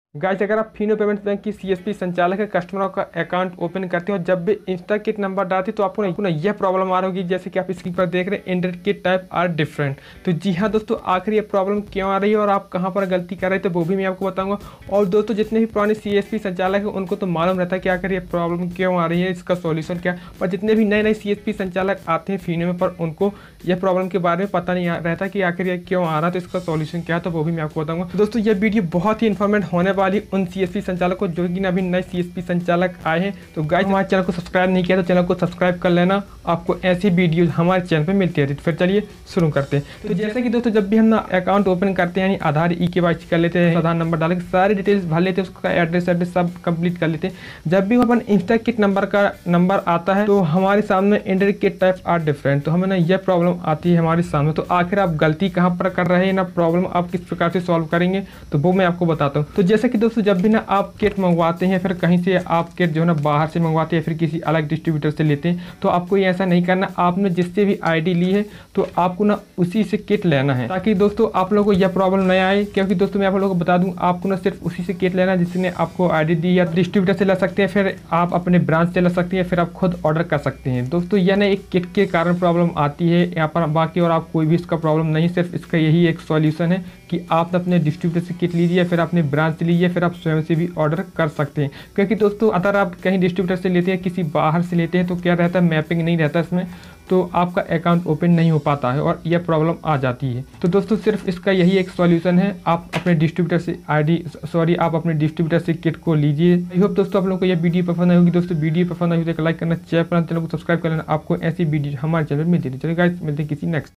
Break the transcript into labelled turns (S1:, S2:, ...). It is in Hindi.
S1: गाइस, अगर आप फिनो पेमेंट्स बैंक की सीएसपी संचालक है कस्टमरों का अकाउंट ओपन करते हो, जब भी इंस्टा किट नंबर डालते तो आपको ना यह प्रॉब्लम आ रही होगी, जैसे कि आप स्क्रीन पर देख रहे हैं, inter kit type are different. तो जी हाँ दोस्तों, आखिर ये प्रॉब्लम क्यों आ रही है और आप कहाँ पर गलती कर रहे थे वो भी मैं आपको बताऊंगा। और दोस्तों, जितने भी पुराने सीएसपी संचालक है उनको तो मालूम रहता है कि आखिर ये प्रॉब्लम क्यों आ रही है, इसका सॉल्यूशन क्या। पर जितने भी नए नए सीएसपी संचालक आते हैं फिनो में, पर उनको यह प्रॉब्लम के बारे में पता नहीं रहता कि आखिर ये क्यों आ रहा है, तो इसका सॉल्यूशन क्या है, तो वो भी मैं आपको बताऊंगा। दोस्तों, ये वीडियो बहुत ही इन्फॉर्मेटिव होने वाली उन सीएसपी संचालक को जो कि अभी नए सीएसपी संचालक आए हैं। तो गाइस, हमारे चैनल को सब्सक्राइब नहीं किया तो चैनल को सब्सक्राइब कर लेना, आपको ऐसी वीडियो हमारे चैनल पे मिलती रहती है। फिर चलिए शुरू करते हैं। तो जैसे कि दोस्तों, जब भी हम ना अकाउंट ओपन करते हैं, यानी आधार KYC कर लेते हैं, आधार नंबर डाल के सारी डिटेल्स भर लेते हैं, उसका एड्रेस सब कंप्लीट कर लेते हैं। जब भी अपन इंस्टा किट नंबर का नंबर आता है तो हमारे सामने inter kit type are different, तो हमें ना यह प्रॉब्लम आती है हमारे सामने। तो आखिर आप गलती कहाँ पर कर रहे हैं, ना प्रॉब्लम आप किस प्रकार से सॉल्व करेंगे, तो वो मैं आपको बताता हूँ। तो जैसे कि दोस्तों, जब भी ना आप किट मंगवाते हैं, फिर कहीं से आप किट जो है ना बाहर से मंगवाते हैं, फिर किसी अलग डिस्ट्रीब्यूटर से लेते हैं, तो आपको ये ऐसा नहीं करना। आपने जिससे भी आईडी ली है तो आपको ना उसी से किट लेना है, ताकि दोस्तों आप लोगों को यह प्रॉब्लम नहीं आए। क्योंकि दोस्तों, मैं आप लोगों को बता दूं, आपको ना सिर्फ उसी से किट लेना जिसने आपको आईडी दी, या डिस्ट्रीब्यूटर से ले सकते हैं, फिर आप अपने ब्रांच से ले सकते हैं, फिर आप खुद ऑर्डर कर सकते हैं। दोस्तों, यह ना एक किट के कारण प्रॉब्लम आती है यहाँ पर, बाकी और आप कोई भी इसका प्रॉब्लम नहीं, सिर्फ इसका यही एक सॉल्यूशन है कि आप अपने डिस्ट्रीब्यूटर से किट लीजिए, फिर अपने ब्रांच से लीजिए, फिर आप स्वयं से भी ऑर्डर कर सकते हैं। क्योंकि दोस्तों, अगर आप कहीं डिस्ट्रीब्यूटर से लेते हैं, किसी बाहर से लेते हैं, तो क्या रहता है, मैपिंग नहीं रहता इसमें, तो आपका अकाउंट ओपन नहीं हो पाता है और यह प्रॉब्लम आ जाती है। तो दोस्तों, सिर्फ इसका यही एक सॉल्यूशन है, आप अपने डिस्ट्रीब्यूटर से आप अपने डिस्ट्रीब्यूटर से किट को लीजिए। आई होप दोस्तों आप लोगों को यह वीडियो पसंद आई होगी। दोस्तों, वीडियो पसंद आई हो तो लाइक करना, चैनल को सब्सक्राइब कर लेना, आपको ऐसी वीडियो हमारे चैनल में मिलती है। चलिए गाइस, मिलते हैं किसी नेक्स्ट